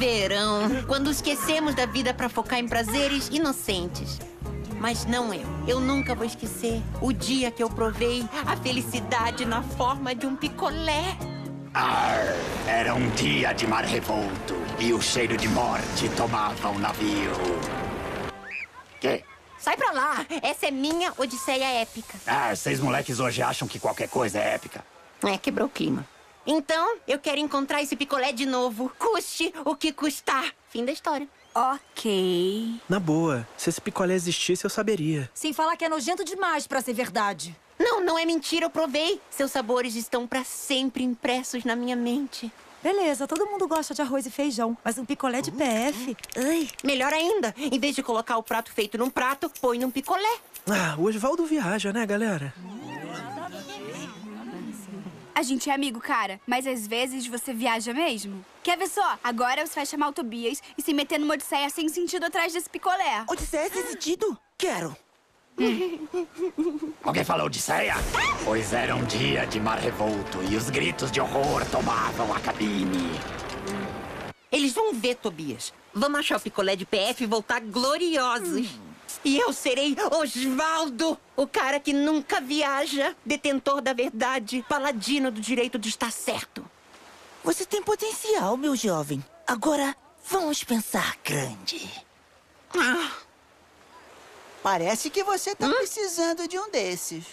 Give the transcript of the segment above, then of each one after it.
Verão, quando esquecemos da vida pra focar em prazeres inocentes. Mas não eu. Eu nunca vou esquecer o dia que eu provei a felicidade na forma de um picolé. Era um dia de mar revolto e o cheiro de morte tomava o navio. Que? Sai pra lá! Essa é minha odisseia épica. Vocês moleques hoje acham que qualquer coisa é épica. Quebrou o clima. Então, eu quero encontrar esse picolé de novo. Custe o que custar. Fim da história. Ok. Na boa, se esse picolé existisse, eu saberia. Sem falar que é nojento demais pra ser verdade. Não é mentira, eu provei. Seus sabores estão pra sempre impressos na minha mente. Beleza, todo mundo gosta de arroz e feijão, mas um picolé de PF... Ai. Melhor ainda, em vez de colocar o prato feito num prato, põe num picolé. O Osvaldo viaja, né, galera? A gente é amigo, cara, mas às vezes você viaja mesmo. Quer ver só? Agora você vai chamar o Tobias e se meter numa odisseia sem sentido atrás desse picolé. Odisseia sem sentido? Quero. Alguém falou Odisseia? Pois era um dia de mar revolto e os gritos de horror tomavam a cabine. Eles vão ver, Tobias. Vamos achar o picolé de PF e voltar gloriosos. E eu serei Osvaldo, o cara que nunca viaja, detentor da verdade, paladino do direito de estar certo. Você tem potencial, meu jovem. Agora, vamos pensar grande. Parece que você tá precisando de um desses.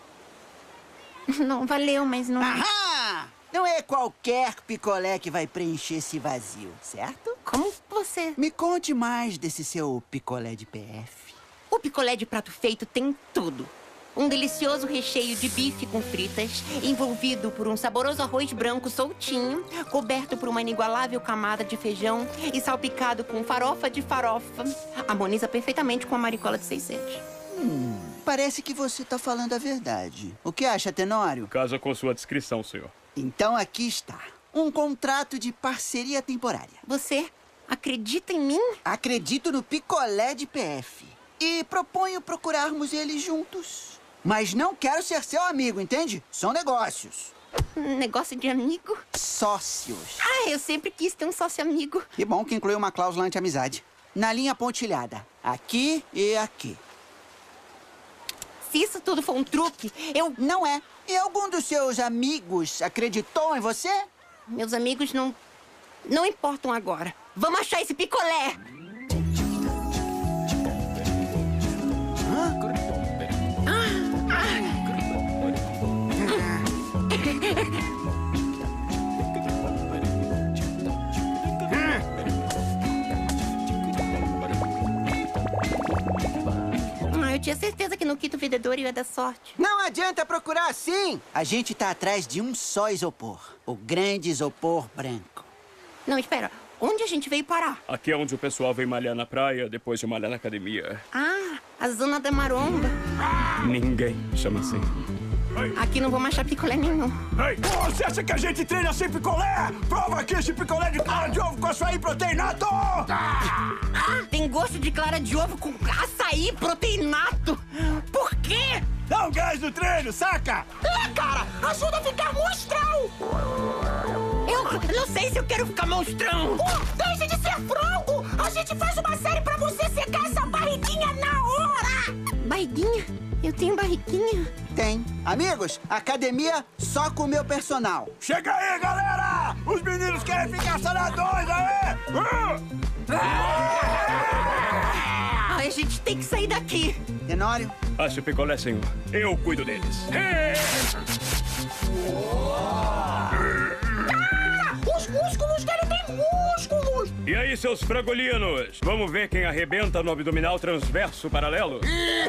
Não valeu, mas não... Aham! Não é qualquer picolé que vai preencher esse vazio, certo? Como você... Me conte mais desse seu picolé de PF. O picolé de prato feito tem tudo. Um delicioso recheio de bife com fritas, envolvido por um saboroso arroz branco soltinho, coberto por uma inigualável camada de feijão e salpicado com farofa de farofa. Harmoniza perfeitamente com a maricola de 600. Parece que você tá falando a verdade. O que acha, Tenório? Casa com sua descrição, senhor. Então aqui está. Um contrato de parceria temporária. Você acredita em mim? Acredito no picolé de PF. E proponho procurarmos ele juntos. Mas não quero ser seu amigo, entende? São negócios. Negócio de amigo? Sócios. Eu sempre quis ter um sócio amigo. Que bom que incluiu uma cláusula anti-amizade. Na linha pontilhada. Aqui e aqui. Se isso tudo for um truque, eu... Não é. E algum dos seus amigos acreditou em você? Meus amigos não importam agora. Vamos achar esse picolé! Eu tinha certeza que no quinto vendedor ia dar sorte. Não adianta procurar assim. A gente tá atrás de um só isopor. O grande isopor branco. Não, espera. Onde a gente veio parar? Aqui é onde o pessoal vem malhar na praia depois de malhar na academia. A zona da maromba. Ninguém chama assim. Aqui não vou achar picolé nenhum. Ei, você acha que a gente treina sem picolé? Prova aqui esse picolé de clara de ovo com açaí proteinato! Tem gosto de clara de ovo com açaí proteinato. Por quê? Dá um gás no treino, saca? Cara, ajuda a ficar monstrão! Eu não sei se eu quero ficar monstrão. Deixa de ser frango! A gente faz uma série pra você secar essa barriguinha na hora! Barriguinha? Eu tenho barriguinha? Tem. Amigos, academia só com o meu personal. Chega aí, galera! Os meninos querem ficar saradões, aê! A gente tem que sair daqui. Tenório? Ache o picolé, senhor. Eu cuido deles. Os músculos dele têm músculos! E aí, seus frangolinos? Vamos ver quem arrebenta no abdominal transverso paralelo?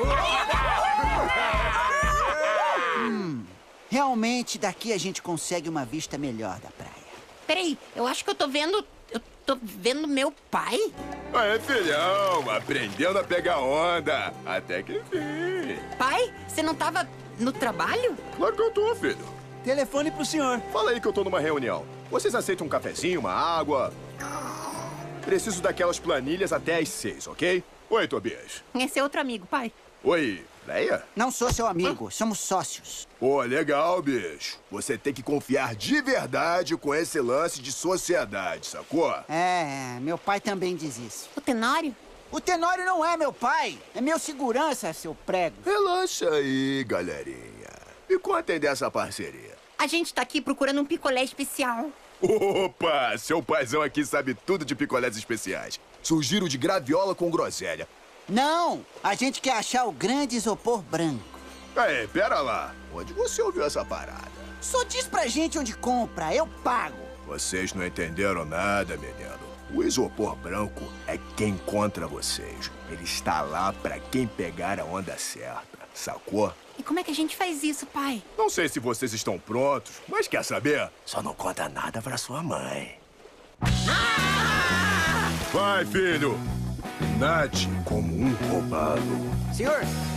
Realmente, daqui a gente consegue uma vista melhor da praia. Peraí, eu acho que eu tô vendo meu pai? Filhão, aprendendo a pegar onda. Até que enfim. Pai, você não tava no trabalho? Claro que eu tô, filho. Telefone pro senhor. Fala aí que eu tô numa reunião. Vocês aceitam um cafezinho, uma água? Preciso daquelas planilhas até às 6, ok? Oi, Tobias. Esse é outro amigo, pai. Oi, Leia? Não sou seu amigo, somos sócios. Pô, legal, bicho. Você tem que confiar de verdade com esse lance de sociedade, sacou? Meu pai também diz isso. O Tenório? O Tenório não é meu pai, é meu segurança, seu prego. Relaxa aí, galerinha. Me contem dessa parceria. A gente tá aqui procurando um picolé especial. Opa, seu paizão aqui sabe tudo de picolés especiais. Sugiro de graviola com groselha. Não, a gente quer achar o grande isopor branco. Ei, pera lá. Onde você ouviu essa parada? Só diz pra gente onde compra, eu pago. Vocês não entenderam nada, menino. O isopor branco é quem encontra vocês. Ele está lá pra quem pegar a onda certa, sacou? E como é que a gente faz isso, pai? Não sei se vocês estão prontos, mas quer saber? Só não conta nada pra sua mãe. Vai, filho! Nade como um roubado. Senhor!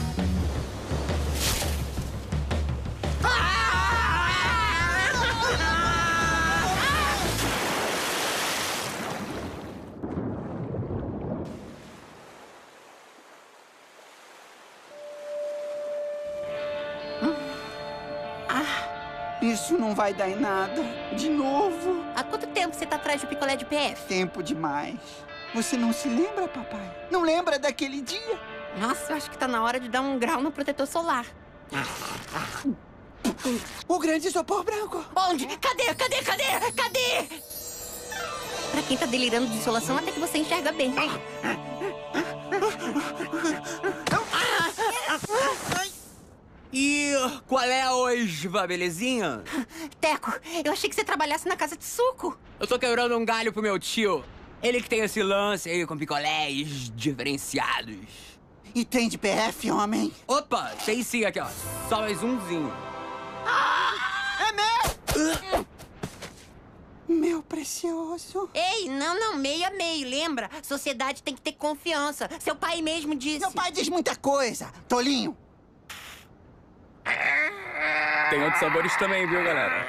Isso não vai dar em nada. De novo. Há quanto tempo você tá atrás do picolé de PF? Tempo demais. Você não se lembra, papai? Não lembra daquele dia? Nossa, eu acho que tá na hora de dar um grau no protetor solar. O grande isopor branco. Onde? Cadê? Pra quem tá delirando de insolação, até que você enxerga bem. E qual é hoje, belezinha? Teco, eu achei que você trabalhasse na casa de suco. Eu tô quebrando um galho pro meu tio. Ele que tem esse lance aí com picolés diferenciados. E tem de PF, homem? Opa, tem sim aqui, ó. Só mais umzinho. É meu! Meu precioso. Ei, não, meio a meio, lembra? Sociedade tem que ter confiança. Seu pai mesmo disse. Meu pai diz muita coisa, tolinho. Tem outros sabores também, viu, galera?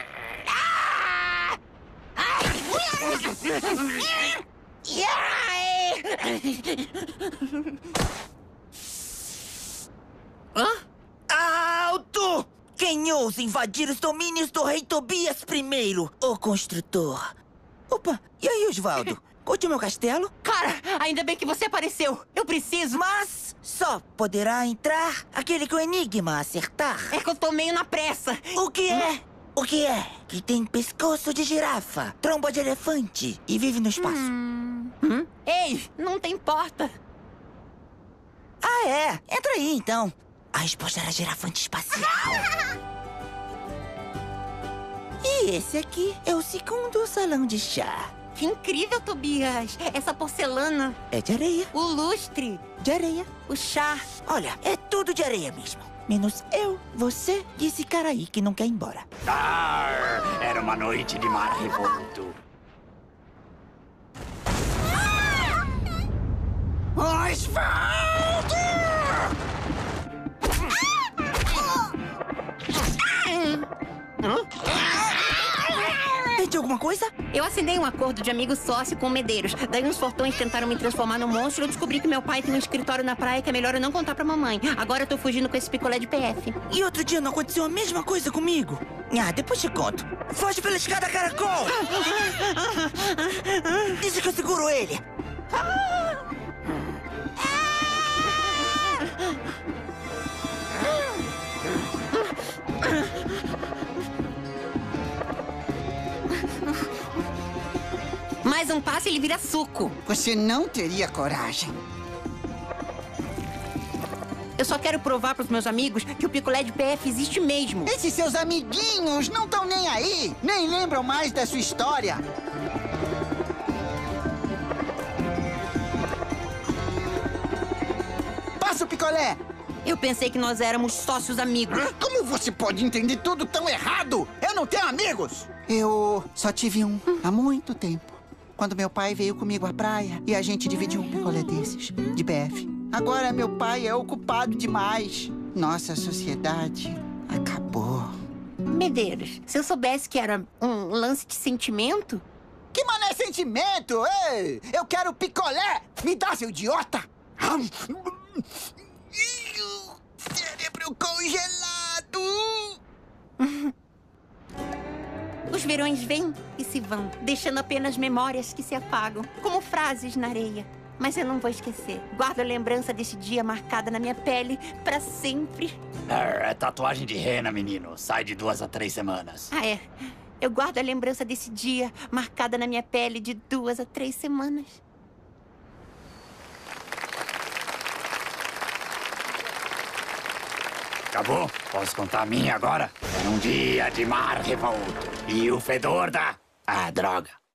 Hã? Alto! Quem ousa invadir os domínios do rei Tobias I, o construtor? Opa, e aí, Osvaldo? Curte o meu castelo? Cara, ainda bem que você apareceu. Eu preciso. Mas só poderá entrar aquele que o enigma acertar. É que eu tô meio na pressa. O que é? O que é? Que tem pescoço de girafa, tromba de elefante e vive no espaço. Ei, não tem porta. Ah, é? Entra aí, então. A resposta era girafante espacial. E esse aqui é o segundo salão de chá. Que incrível, Tobias. Essa porcelana. É de areia. O lustre. De areia. O chá. Olha, é tudo de areia mesmo. Menos eu, você e esse cara aí que não quer ir embora. Era uma noite de mar revolto. Osvaldo! Pediu alguma coisa? Eu assinei um acordo de amigo sócio com o Medeiros. Daí uns fortões tentaram me transformar num monstro. Eu descobri que meu pai tem um escritório na praia que é melhor eu não contar pra mamãe. Agora eu tô fugindo com esse picolé de PF. E outro dia não aconteceu a mesma coisa comigo? Ah, depois te conto. Foge pela escada, caracol! Deixa que eu seguro ele. Mais um passo e ele vira suco. Você não teria coragem. Eu só quero provar pros meus amigos que o picolé de PF existe mesmo. Esses seus amiguinhos não estão nem aí. Nem lembram mais da sua história. Passa o picolé. Eu pensei que nós éramos sócios amigos. Como você pode entender tudo tão errado? Eu não tenho amigos. Eu só tive um há muito tempo. Quando meu pai veio comigo à praia e a gente dividiu um picolé desses, de PF. Agora meu pai é ocupado demais. Nossa sociedade acabou. Medeiros, se eu soubesse que era um lance de sentimento... Que mané sentimento? Ei, eu quero picolé! Me dá, seu idiota! Cérebro congelado! Os verões vêm e se vão, deixando apenas memórias que se apagam, como frases na areia. Mas eu não vou esquecer. Guardo a lembrança desse dia marcada na minha pele pra sempre. É tatuagem de rena, menino. Sai de 2 a 3 semanas. Ah, é. Eu guardo a lembrança desse dia marcada na minha pele de 2 a 3 semanas. Acabou? Posso contar a minha agora? Era um dia de mar revolto. E o fedor da... Ah, droga.